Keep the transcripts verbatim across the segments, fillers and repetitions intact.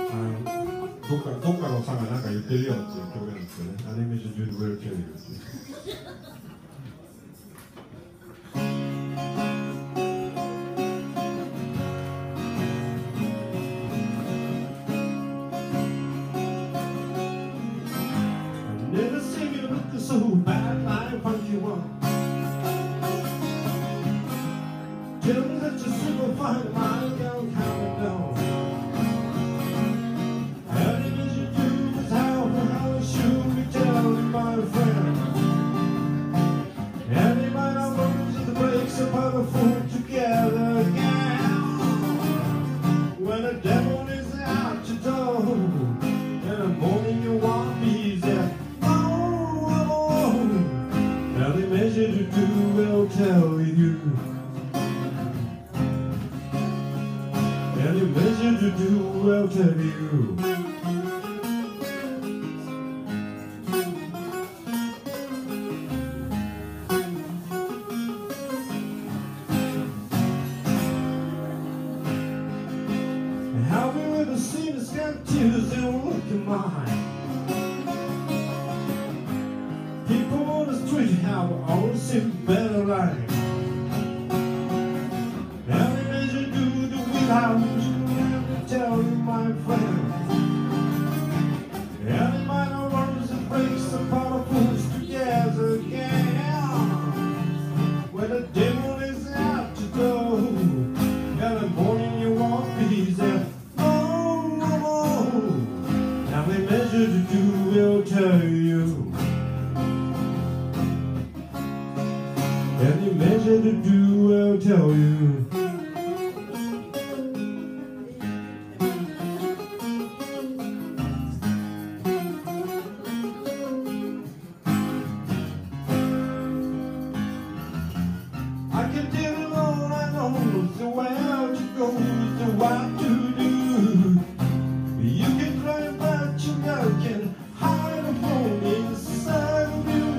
あのどっかどっかの差が何か言ってるよっていう表現なんですよね。アニメーションじゅうごキャリーですね。Never seen you look so bad like what you want. Tell me that you're super fine, my girl, count down. How did you do this? How, how should we tell you, my friend? Everybody knows that the breaks are powerful together again. When the devil is out your door, in the morning you want peace, yeah. Every measure to do will tell you. Every measure to do will tell you. Have you ever seen a sky tears in a look in my eye? People on the street have always seen better life. Every measure do the without you, let me tell you, my friend. Every minor runs and breaks the powerfuls together again. When the devil is out your door, every morning you want peace, and oh, oh, oh. Every measure to do will tell you. Any measure to do will tell you. I can tell you all I know is the way out to go, is the what to do. You can cry but you never can hide a home inside of you.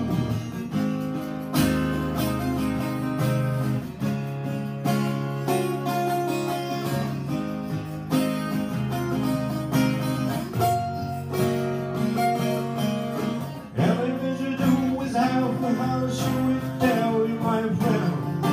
How should we tell you, my friend?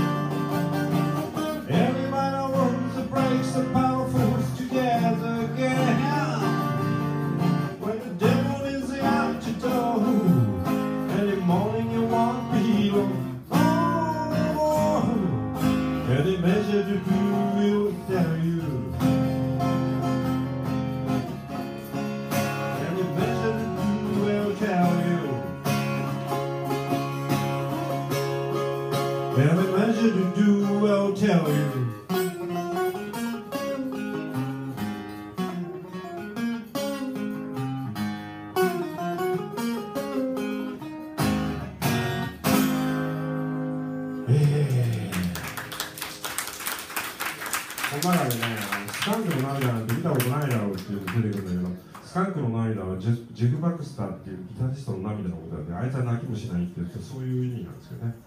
Everybody wants to break the powerfuls together again. When the devil is out your door, any morning you want peace. Oh, any measure to do will tell you. Any measure to do will tell you. Every measure to do will tell you. Yeah. この中でね、スカンクの涙なんて見たことないだろうっていうの出てくるんだけど、スカンクの涙はジェフ・バックスターっていうギタリストの涙のことで、あいつは泣きもしないって言って、そういう意味なんですよね。